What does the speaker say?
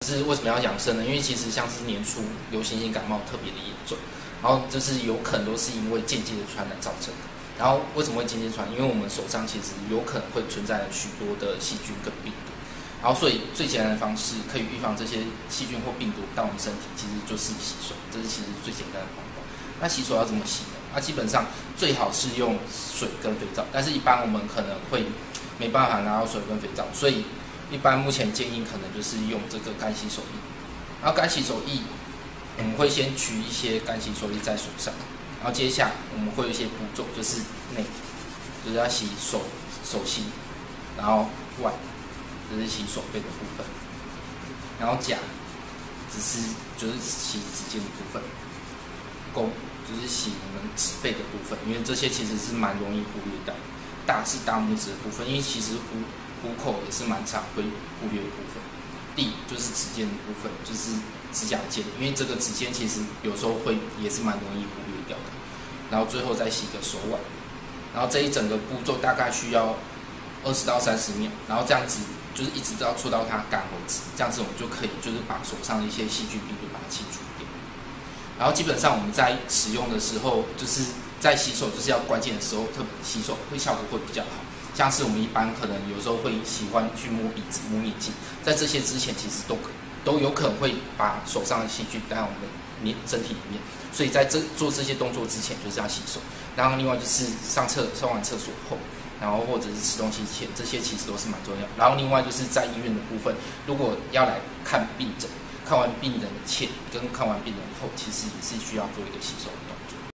是为什么要养生呢？因为其实像是年初流行性感冒特别的严重，然后就是有可能都是因为间接的传染造成的。然后为什么会间接传染？因为我们手上其实有可能会存在许多的细菌跟病毒，然后所以最简单的方式可以预防这些细菌或病毒到我们身体，其实就是洗手，这是其实最简单的方法。那洗手要怎么洗呢？基本上最好是用水跟肥皂，但是一般我们可能会没办法拿到水跟肥皂，所以一般目前建议可能就是用这个干洗手液。然后干洗手液，我们会先取一些干洗手液在手上，然后接下来我们会有一些步骤，就是内，就是要洗手心，然后外，就是洗手背的部分，然后甲，就是洗指尖的部分，弓就是洗我们指背的部分，因为这些其实是蛮容易忽略的。大是大拇指的部分，因为其实虎口也是蛮常会忽略的部分。D 就是指尖的部分，就是指甲尖，因为这个指尖其实有时候也是蛮容易忽略掉的。然后最后再洗个手腕，然后这一整个步骤大概需要20到30秒，然后这样子就是一直到搓到它干为止，这样子我们就可以就是把手上的一些细菌病毒把它清除掉。然后基本上我们在使用的时候，就是在洗手就是要关键的时候，特别洗手会效果会比较好。像是我们一般可能有时候会喜欢去摸鼻子、摸眼睛，在这些之前其实都有可能会把手上的细菌带到我们的身体里面，所以在做这些动作之前就是要洗手。然后另外就是上完厕所后，然后或者是吃东西前，这些其实都是蛮重要。然后另外就是在医院的部分，如果要来看病诊，看完病人前跟看完病人后，其实也是需要做一个洗手的动作。